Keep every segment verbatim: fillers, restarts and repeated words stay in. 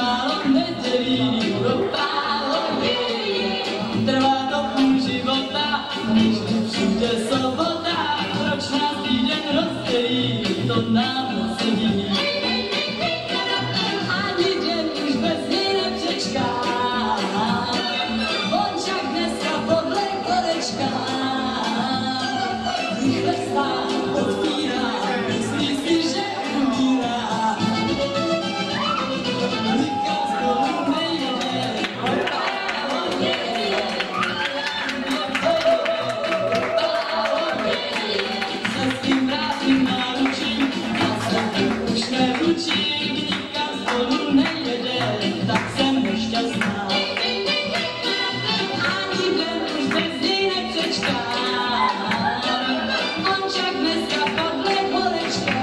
málo nedělí, dopálo je, trvá to půl života, když přijde sobota, proč nás týden rozdělí, to nám sedí. Ani den už bez něj nepřečká, on však dneska podle korečka, rychle stát otvírá, myslí si, že umírá. Nikam spolu nejede, dopálo je, se s tím vrátím náručím, a se už neručím, nikam spolu nejede, tak jsem nešťastná. Ani den už bez něj nepřečká, on však dneska podle korečka,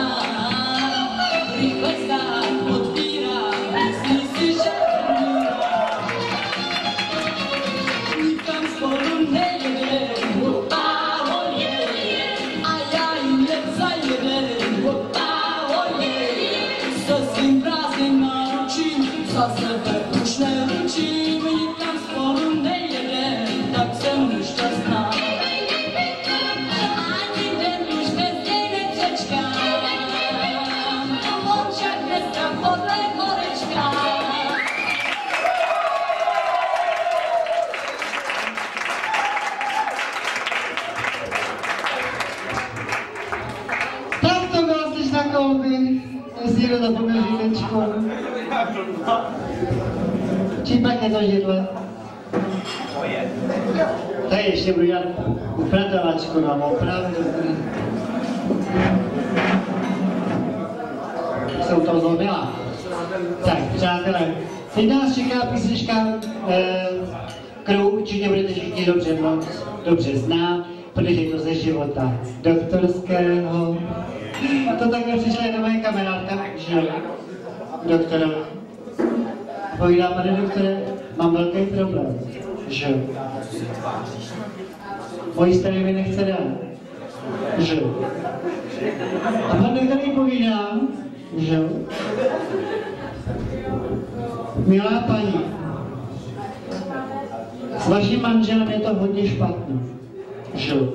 rychle stát otvírá, myslí si, že umírá. Nikam spolu nejede, dopálo je, a já jim nezajede, dopálo je, se svým prázdným náručím, za sebe už neručím, nikam spolu nejede, tak jsem nešťastná. Ani den už bez něj nepřečkám, on však dneska podle korečka. Tak to bylo slyš na koupi, jestli někdo zapomněl židečko. Čím pak je to židle? Tady ještě budu dělat upratovačku, no, opravdu. Jsou to zlomila. Tak, přátelé, teď nás čeká písnička, eh, kterou určitě budete všichni dobře moc, dobře znát, protože je to ze života doktorského. A to takhle přišla jedna moje kamarádka, že jo, doktorovi. Povídá, pane doktore, mám velký problém, že jo. Mojí starý mi nechce dát, že jo. A pan doktor mi povídá, že jo. Milá paní, s vaším manželem je to hodně špatné, že jo.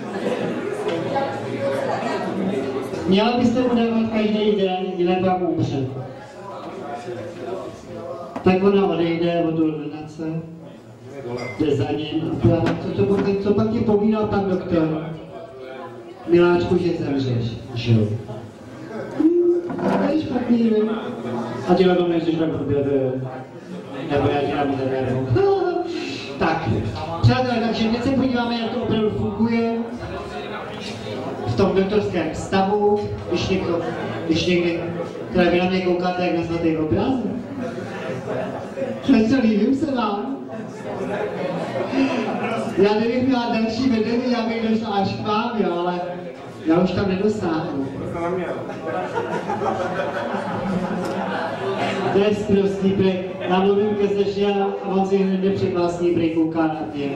Měla byste mu dávat každý den, jinak vám umře. Tak ona odejde od ordinace, jde za ním a právě co, co, co pak ti povídal pan doktor? Miláčku, že zemřeš, že jo? To je špatný, ne? A ty na tom nejsiš tak blbě, nebo já ti nabízem nervu. Tak, přátelé, takže teď se podíváme, jak to opravdu funguje v tom doktorském stavu, když někdo, když někdy, které vy na mě koukáte jak na svatý obraz. Co líbím se vám? Já kdybych měla další vedení, já bych došla až k vám, jo, ale já už tam nedosáhnu. To je sprostý prek. Já mluvím ke Zeši a on si hned nepředvlastní prek kouká na mě.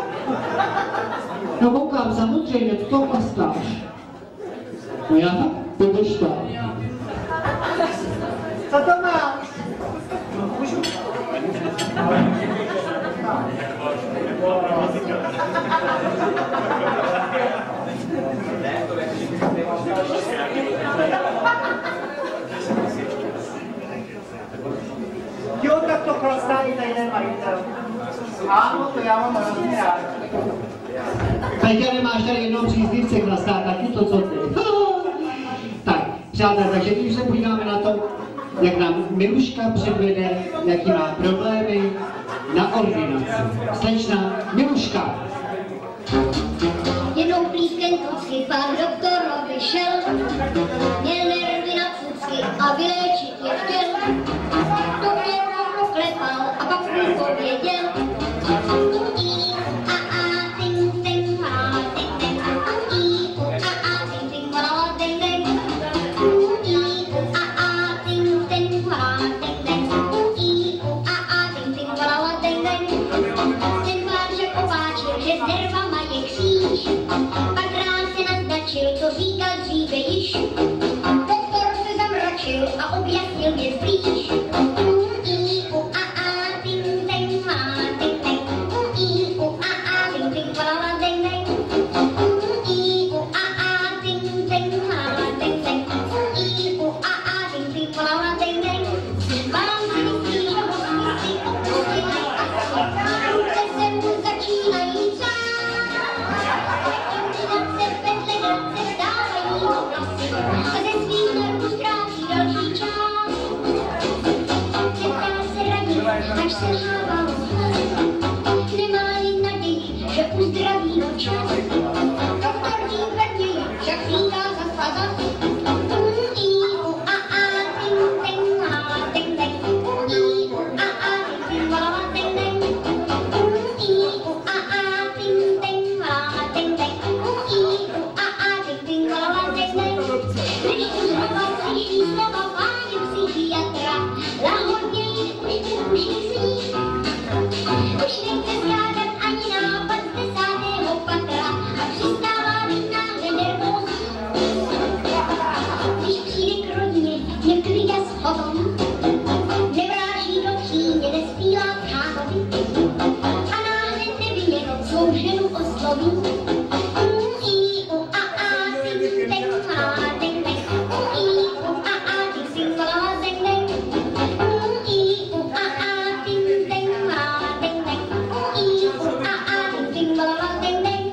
No koukám, samozřejmě, to chystáš. No já tak, podržta. Co to máš? Můžu? Jo, tak to chlastá i tajný majitel. Ano, to já mám hrozně rád. Peťa, nemáš tady jednou příznivce, chlastá taky to, co ty. Tak, přátelé, takže když se podíváme na to, jak nám Miluška předvede, jaký má problémy na ordinaci. Slečna Miluška. Jednou plísken tucky pán doktorovi šel, měl nervy na cucky a vyléčit je chtěl. Doktor ho proklepal a pak mu pověděl. I, a, a, ting, ting, a, ting, ting, i, u, a, a, ting, ting, a, ting, ting, i, u, a, a, ting, ting, a, ting, ting, i, u, a, a, ting, ting, a, ting, ting. Ten pán však opáčil, že s nervama je kříž, pak rán se naznačil, co říkal dříve čas. Doktor výtvrději však říká za svazat. U, i, u, a, a, ting, ting, la, ting, ting. U, i, u, a, a, ting, la, ting, ting. U, i, u, a, a, ting, ting, la, ting, ting. U, i, u, a, a, ting, ting, la, ting, ting. Když už znova slyší slova páně psychiatra, lahodněji už netuší sní. Už nechce skládat ani nápad z desátého patra a přistává být náhle nervózní. Když přijde k rodině, neklidě s hotom, nevráží do tchýně, nespílá k hánovi a náhle neviděno svou ženu osloví. U, i, u, a, a, ting, ting, la, ting, ting. U, i, u, a, a, ting, ting, la, ting, ting. U, i, u, a, a, ting, ting, la, ting, ting. U, i, u, a, a, ting, ting, la, ting, ting.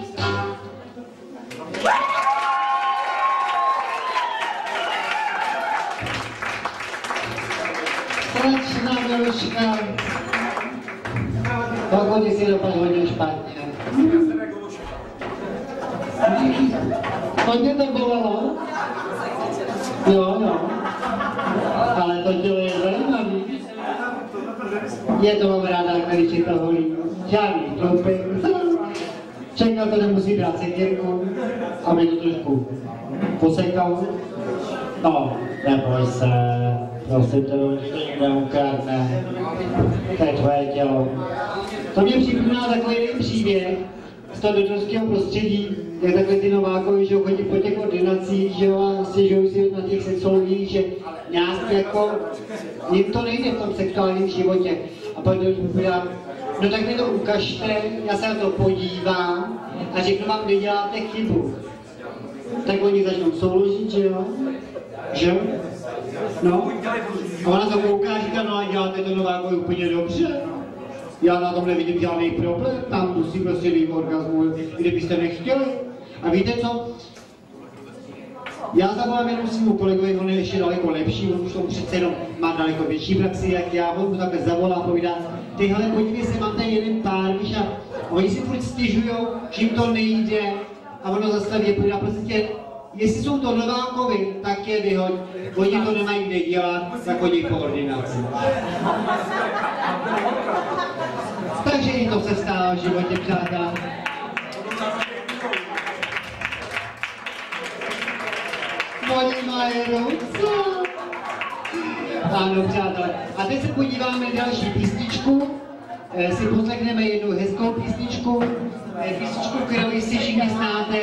Slečna Miluška, pokud si dopadl hodně špatně. Hodně to bolelo? Jo, jo. Ale to tělo je zajímavý. Je to mám ráda, když je to holí. Žádný troupy. Čekal to nemusí brát sekírku, aby to trošku posekal. No, neboj se. Prosím, to už neukradne. To je tvoje tělo. To mě připomíná takový příběh z toho dočovského prostředí, jak takhle ty Novákovi, že chodí po těch ordinacích, že jo, a stěžují si na těch sexologích, že nějak jako jim to nejde v tom sexuálním životě. A pak to povídám, no tak mi to ukažte, já se na to podívám a řeknu vám, kde děláte chybu. Tak oni začnou souložit, že jo? Že? No. A ona to kouká a říká, no a děláte to Novákovi úplně dobře. Já na tom nevidím žádný problém, tam musí prostě být orgasmu, kdybyste nechtěli. A víte co? Já zavolám jenom svému kolegovi, on je ještě daleko lepší, on už to přece jenom má daleko větší praxi, jak já, on mu takhle zavolá a povídá, tyhle podívej se, mám tady jeden pár, víš, a oni si furt stěžujou, že jim to nejde a ono zastaví a povídá prostě, jestli jsou to Novákovi, tak je vyhoď, oni to nemají kde dělat, tak chodí po ordinaci. Takže jim to se stává v životě, přátelé. Oni mají ruce. Ano, přátelé. A teď se podíváme na další písničku. E, si poslechneme jednu hezkou písničku. E, písničku, kterou jistě všichni znáte.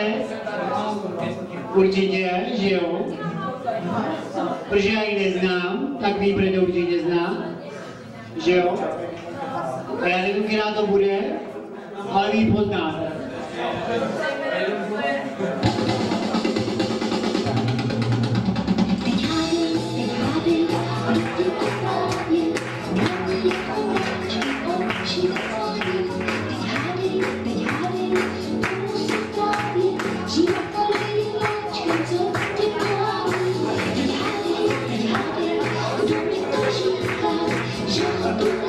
Určitě, že jo? Protože já ji neznám, tak vy ji určitě znám. Že jo? A já nevím, která to bude, ale vy ji poznáte.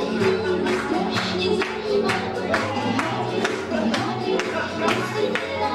Strašně zajímá,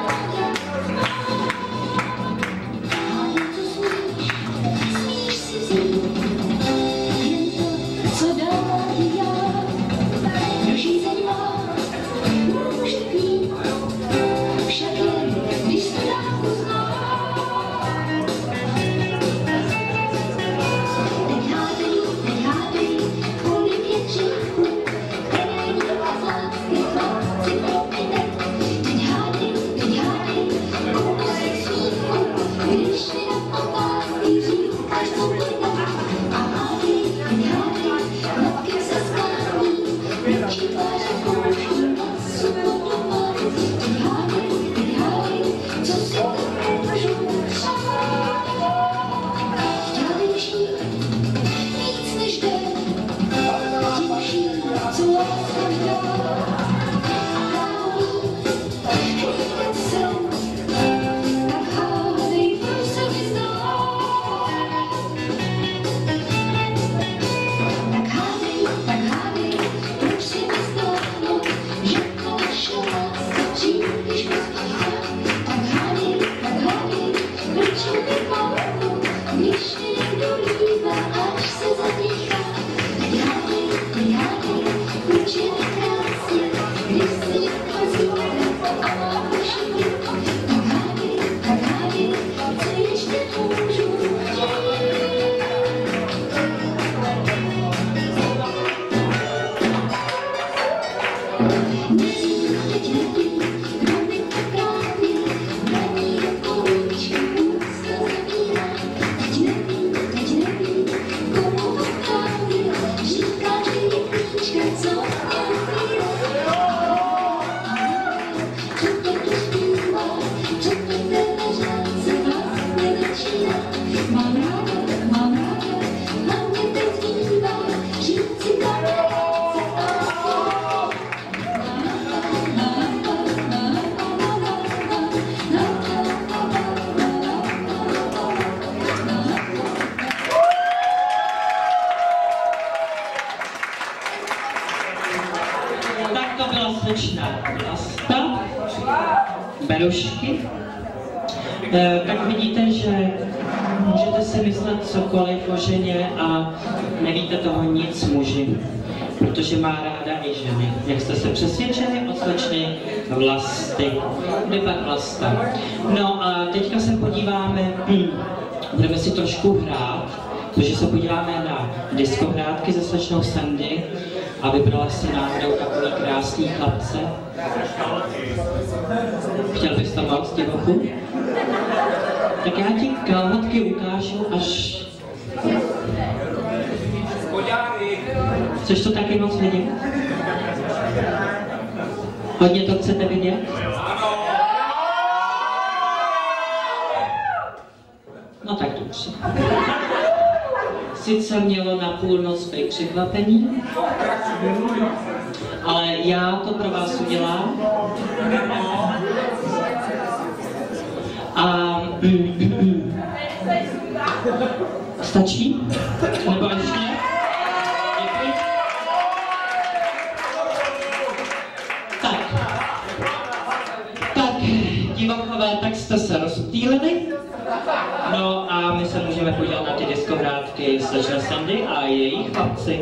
Perušky. E, tak vidíte, že můžete si myslet cokoliv o ženě a nevíte toho nic muži, protože má ráda i ženy. Jak jste se přesvědčili od slečny Vlasty. Kde pak Vlasta? No a teďka se podíváme, hm, budeme si trošku hrát, protože se podíváme na diskohrátky se slečnou Sandy a vybrala si náhodou takový krásný chlapce. Chtěl bys to moc, divochu? Tak já ti kalhotky ukážu, až... Chceš to taky moc vidět? Hodně to chcete vidět? No tak dobře. Sice mělo na půlnoc být překvapení, ale já to pro vás udělám. A... Stačí? Nebo ještě? Děkuji. Tak. Tak, divochové, tak jste se rozptýlili. No a my se můžeme podívat na ty diskohrátky slečny Sandy a jejich chlapci.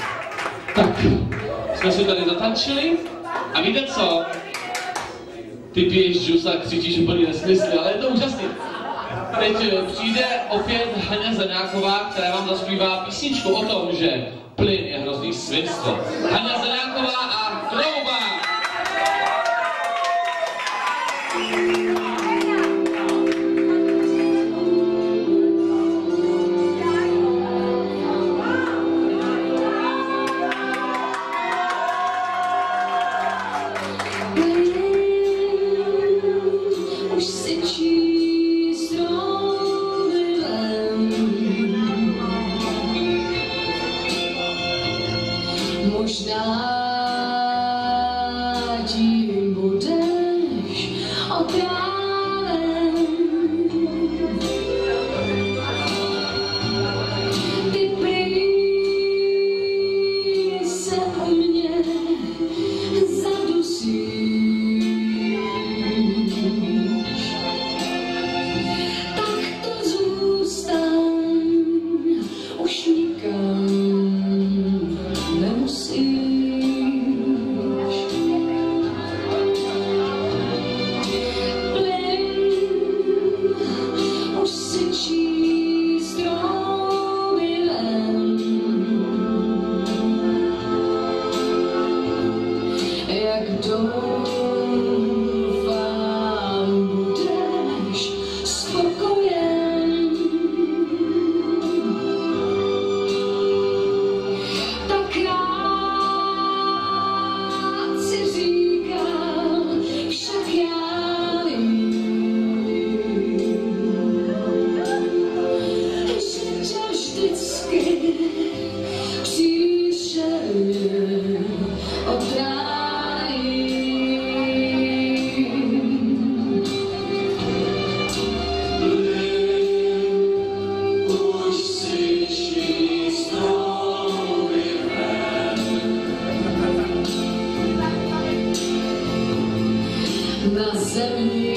Tak, jsme si tady zatančili a víte co? ty piješ džus a křičíš úplný nesmysly, ale je to úžasný. Teď přijde opět Haňa Zaňáková, která vám zaspívá písničku o tom, že plyn je hrozný svinstvo. Haňa Zaňáková a Trouba! Možná tím budeš otráven. Ty prý se u mě zadusíš. Tak to zůstaň, už nikam nemusíš. Plyn už syčí stromy ven. Jak doufám, budeš spokojen. Tak rád si říkám, však já vím, že tě vždycky příšerně odrájím. Už syčí stromy ven. Na zemi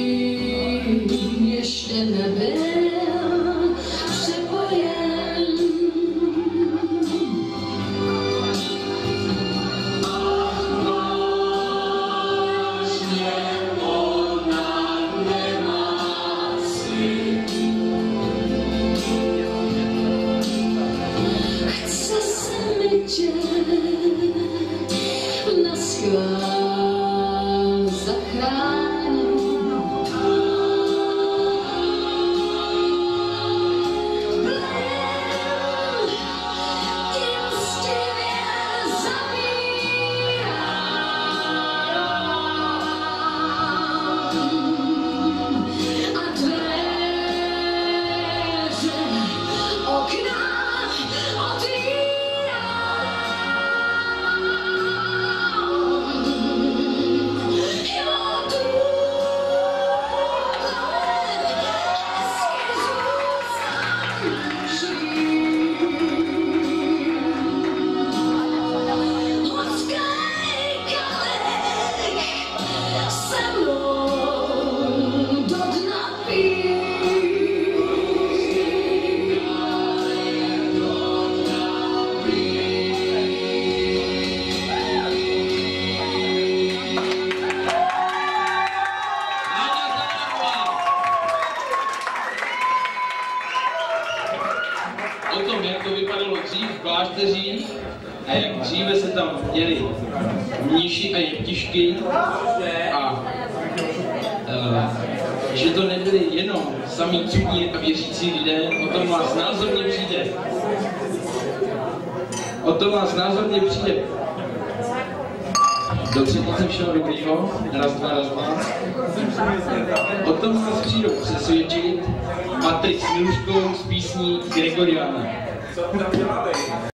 ještě nebyl přepojen. Vážně ona nemá cit. Chce se mi tě na schvál zachránit. Plyn tě mstivě zabírá. A dveře, okna otvírá. O tom, jak to vypadalo dřív v klášteřích a jak dříve se tam děli mniši a jeptišky a uh, že to nebyli jenom samí cudní a věřící lidé, o tom vás názorně přijde. O tom vás názorně přijde. Do třetice všeho dobrýho, raz, dva, raz, dva. O tom vás přijdou přesvědčit Patrik s Miluškou z písní Gregoriana.